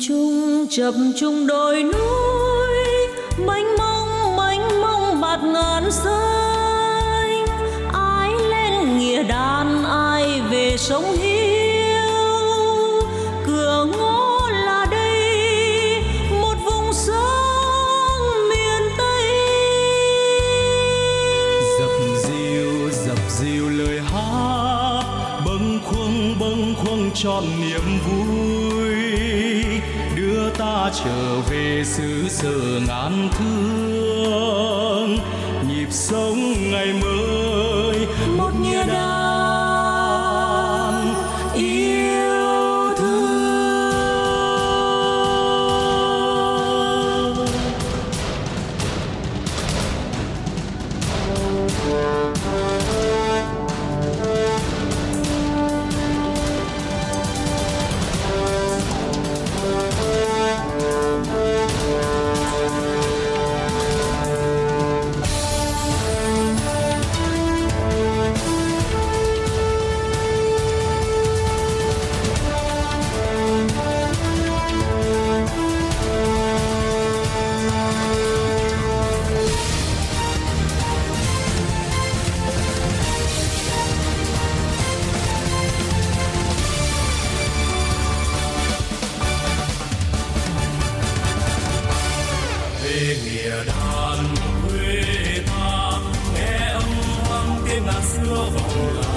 chập trùng đồi núi mênh mông bạt ngàn xanh. Ai lên nghĩa đàn ai về sống hiu, cửa ngõ là đây một vùng sống miền Tây. Dập dìu lời hát bâng khuâng trọn niềm vui, đưa ta trở về xứ sở ngàn thương. Nhịp sống ngày mới một nghĩa đàn yêu thương. Về nghĩa đàn quê ta nghe âm vang tiếng ngàn xưa vọng lại.